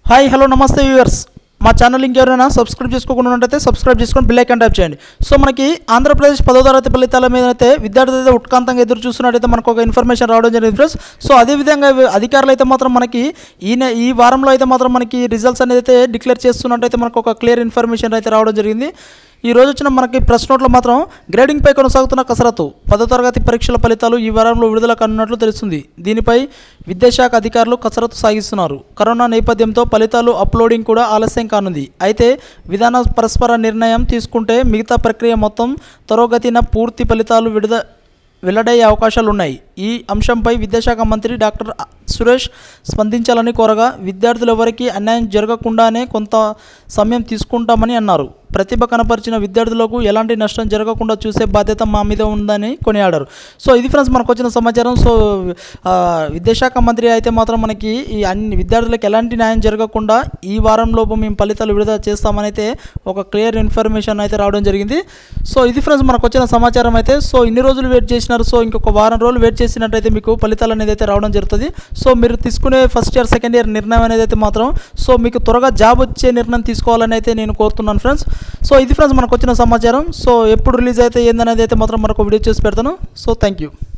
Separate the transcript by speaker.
Speaker 1: Hi hello నమస్తే viewers, మా channel ఇంకెవరైనా సబ్స్క్రైబ్ చేసుకోకుండా ఉన్నట్టయితే సబ్స్క్రైబ్ చేసుకొని బెల్ ఐకాన్ ట్యాప్ చేయండి. సో మనకి ఆంధ్రప్రదేశ్ 10వ తరగతి ఫలితాల మీద అయితే విద్యార్థులు అయితే ఉత్కంఠంగా ఎదురు చూస్తున్నట్టయితే మనకు ఒక ఇన్ఫర్మేషన్ రావడం జరిగింది ఫ్రెండ్స్. సో అదేవిధంగా అధికారులు అయితే మాత్రం మనకి ఈ వారంలో అయితే మాత్రం మనకి రిజల్ట్స్ అనేది అయితే డిక్లేర్ చేస్తున్నట్టయితే మనకు ఒక క్లియర్ ఇన్ఫర్మేషన్ అయితే రావడం జరిగింది. ఈ రోజు వచ్చిన మనకి ప్రెస్ నోట్లో మాత్రం గ్రేడింగ్పై కొనసాగుతున్న కసరత్తు 10వ తరగతి పరీక్షల ఫలితాలు ఈ వారంలో విడుదల కానున్నట్లు తెలుస్తుంది. దీనిపై విద్యాశాఖ అధికారులు కసరత్తు సాగిస్తున్నారు. కరోనా నేపథ్యంతో ఫలితాలు అప్లోడింగ్ కూడా ఆలస్యం కానుంది. అయితే విధాన పరస్పర నిర్ణయం తీసుకుంటే మిగతా ప్రక్రియ మొత్తం త్వరగతిన పూర్తి ఫలితాలు వెల్లడయ్యే అవకాశాలు ఉన్నాయి. ఈ అంశంపై విద్యాశాఖ మంత్రి డాక్టర్ సురేష్ స్పందించాలని కోరగా, విద్యార్థులెవరికీ అన్యాయం జరగకుండానే కొంత సమయం తీసుకుంటామని అన్నారు. ప్రతిభ కనపరిచిన విద్యార్థులకు ఎలాంటి నష్టం జరగకుండా చూసే బాధ్యత మా మీద ఉందని కొనియాడారు. సో ఇది ఫ్రెండ్స్ మనకు వచ్చిన సమాచారం. సో విద్యాశాఖ మంత్రి అయితే మాత్రం మనకి ఈ అన్ని విద్యార్థులకు ఎలాంటి న్యాయం జరగకుండా ఈ వారంలోపు మేము ఫలితాలు విడుదల చేస్తామని అయితే ఒక క్లియర్ ఇన్ఫర్మేషన్ అయితే రావడం జరిగింది. సో ఇది ఫ్రెండ్స్ మనకు వచ్చిన సమాచారం అయితే. సో ఇన్ని రోజులు వెయిట్ చేసినారు. సో ఇంకొక వారం రోజులు వెయిట్ చేసినట్టయితే మీకు ఫలితాలు అనేది అయితే రావడం జరుగుతుంది. సో మీరు తీసుకునే ఫస్ట్ ఇయర్ సెకండ్ ఇయర్ నిర్ణయం అనేది అయితే మాత్రం సో మీకు త్వరగా జాబ్ వచ్చే నిర్ణయం తీసుకోవాలని అయితే నేను కోరుతున్నాను ఫ్రెండ్స్. సో ఇది ఫ్రెండ్స్ మనకు వచ్చిన సమాచారం. సో ఎప్పుడు రిలీజ్ అయితే ఏందనేది అయితే మాత్రం మరొక వీడియో చేసి పెడతాను. So thank you.